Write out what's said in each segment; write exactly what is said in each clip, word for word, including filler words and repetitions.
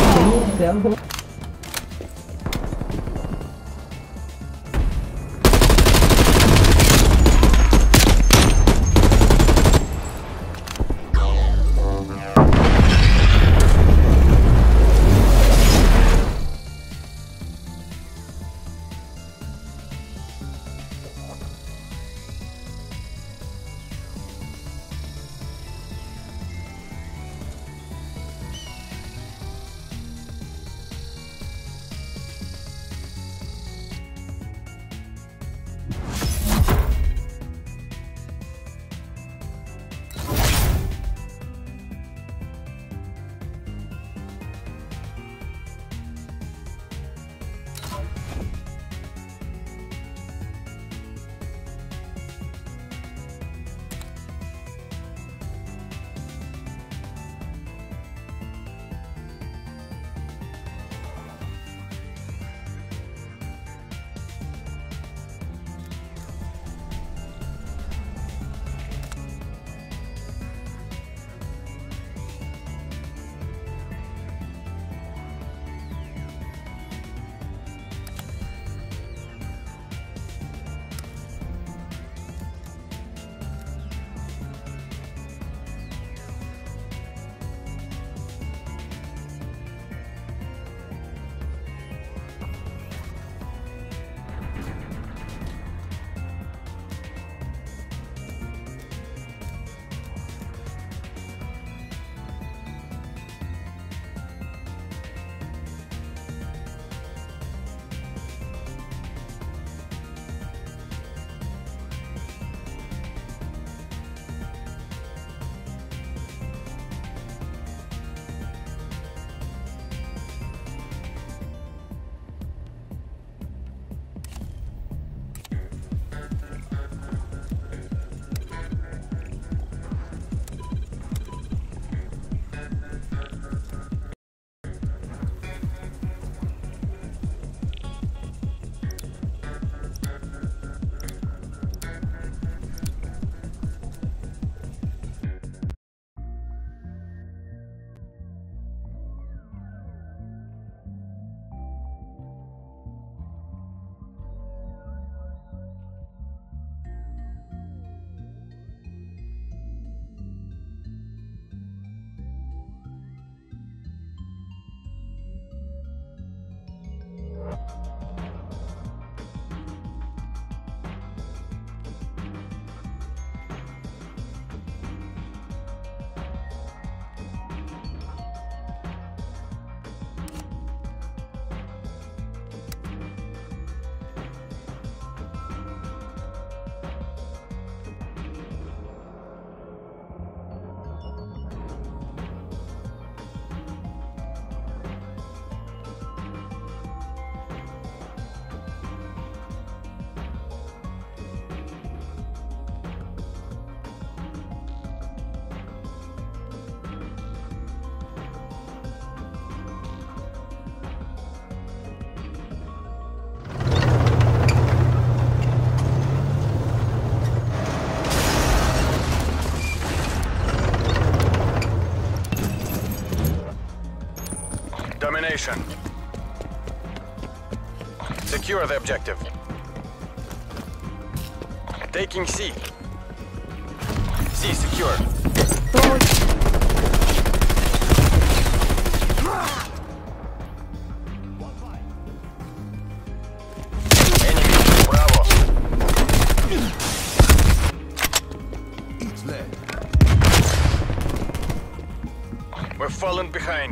然后。 Domination. Secure the objective. Taking C. C secure. Enemy, bravo. We're falling behind.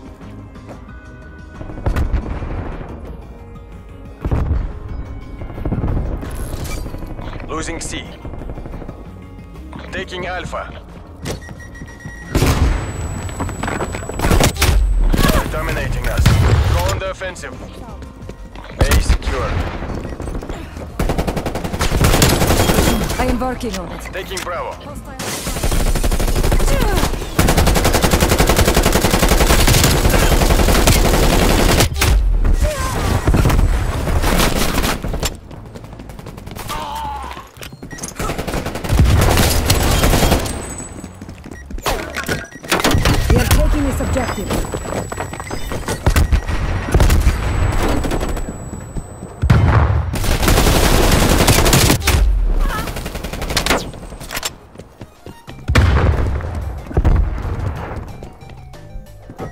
Losing C. Taking Alpha. They're dominating us. Go on the offensive. A secure. I am working on it. Taking Bravo. We are taking this objective.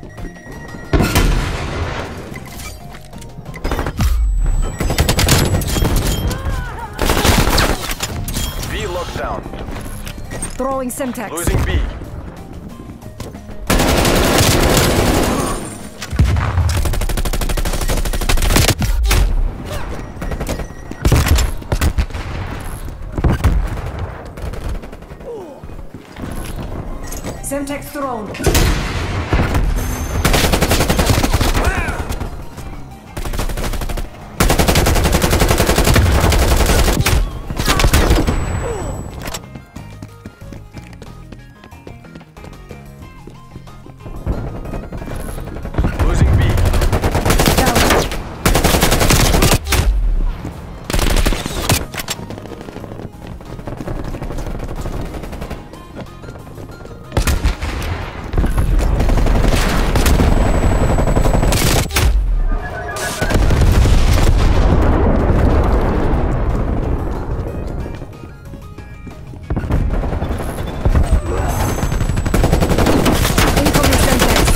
B locked down. Throwing Semtex. Losing B. Semtex thrown. Losing B. Down. Incoming Semtex.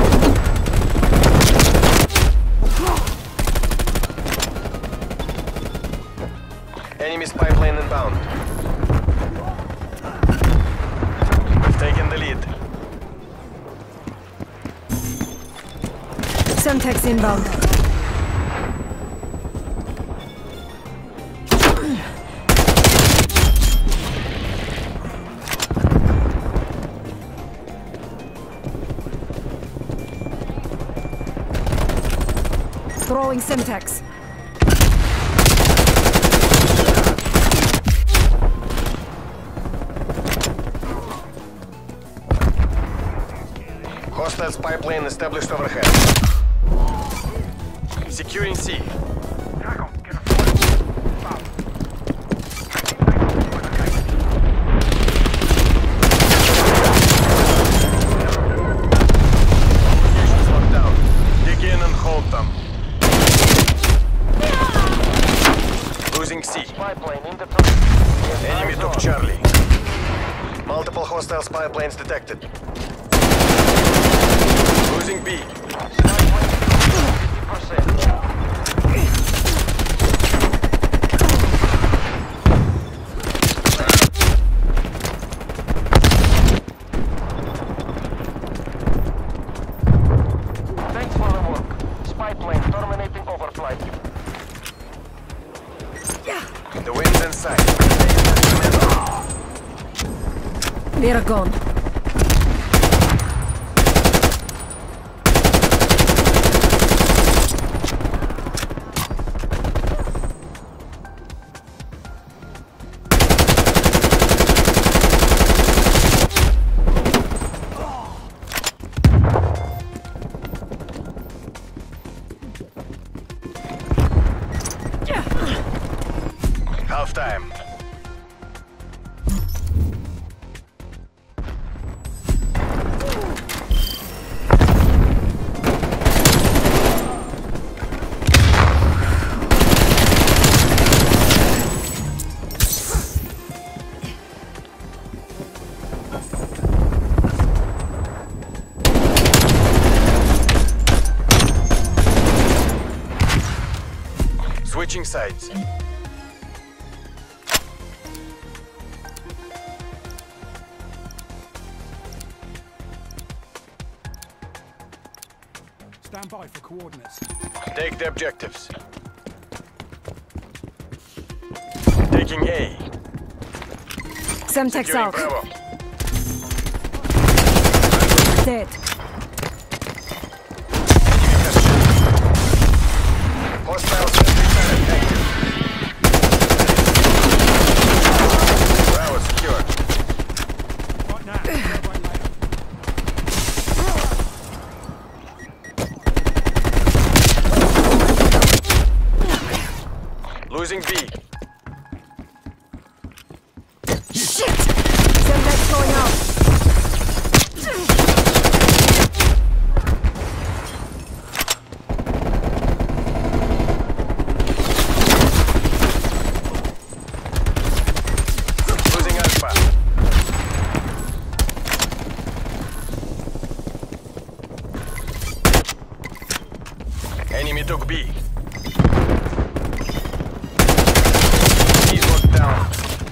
Enemy spy plane inbound. We've taken the lead. Semtex inbound. Throwing Semtex. Hostile spy plane established overhead. Securing C. Locations locked down. Dig in and hold them. Losing C. Spy plane in the front. Enemy took Charlie. Multiple hostile spy planes detected. Losing B. Spy plane fifty percent. Thanks for the work. Spy plane terminating overflight. The wind's in sight. They're gone. Half time. Switching sides. Stand by for coordinates. Take the objectives. Taking A. Semtex Securing out. Bravo. Dead. Hostile sentry turret active. Bravo secure. Right now. Celebrate later. Losing B. Shit! Semtex going out. Losing Alpha. Enemy took B. He's locked down.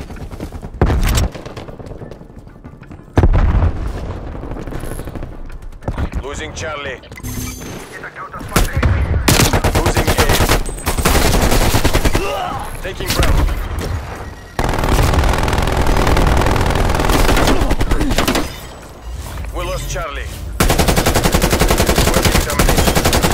Losing Charlie. Losing A. Taking Bravo. We lost Charlie. We're being dominated.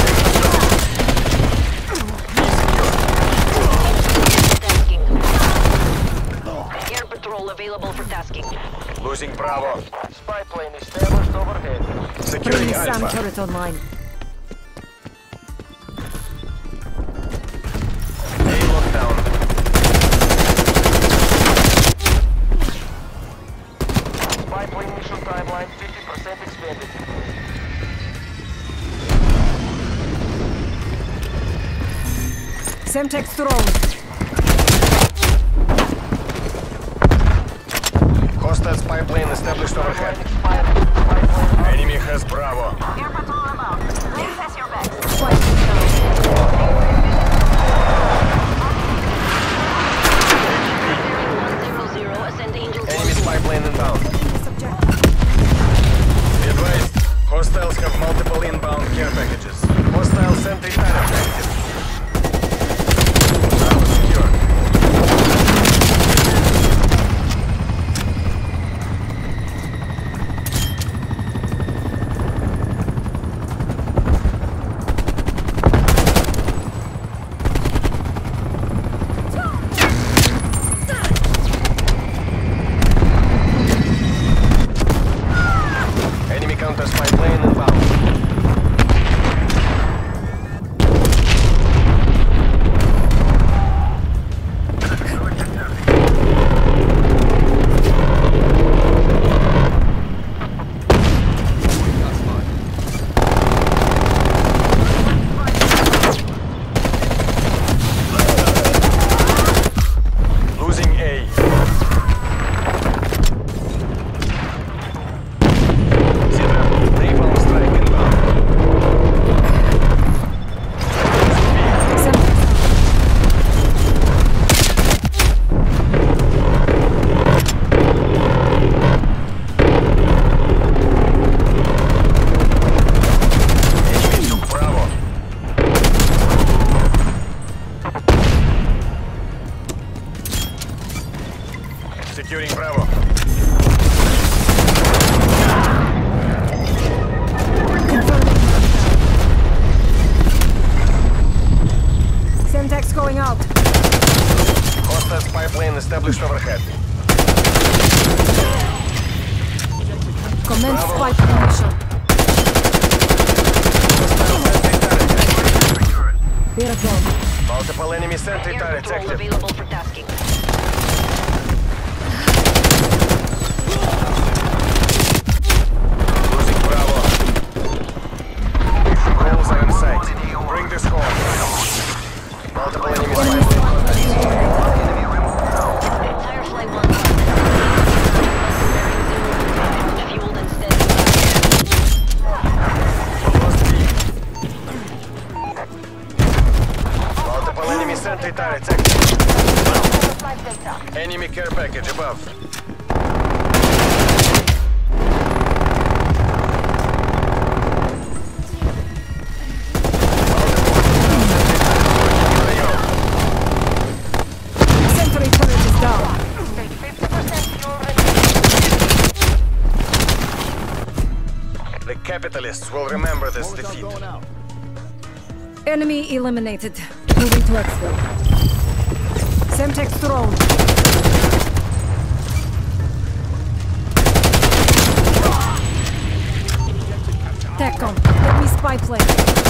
Air patrol available for tasking. Losing Bravo. Spy plane established overhead. Securing Bring Sam Alpha. turret online. A lockdown. Spy plane mission timeline fifty percent expanded. Semtex drone. Hostile spy plane established overhead. Expired. Spy plane. Enemy has Bravo. Air patrol about. Please has your back. Spike one zero zero, ascend Angel Enemy spy plane inbound. subject. Be advised, hostiles have multiple inbound care packages. Hostile sentry turret active. Bravo secure. Enemy counter spy plane inbound. Losing A. Zebra, napalm strike inbound. Semtex. Enemy took Bravo. Securing Bravo. Confirming. Semtex going out. Hostile spy plane established overhead. Commence spy plane mission. Hostile sentry turret. We're gone. Multiple enemy sentry Air turrets patrol active. available for tasking. Losing Bravo. Goals are in sight. Bring this home. Multiple enemy spy plane. Firefly one. Fueled and steady. Lost B. Multiple enemy sentry turrets active. Enemy care package above. Sentry turret is down. fifty percent fuel remaining. The capitalists will remember this defeat. Enemy eliminated. Moving to exfil. Semtex drone. TACCOM, let me spy plane.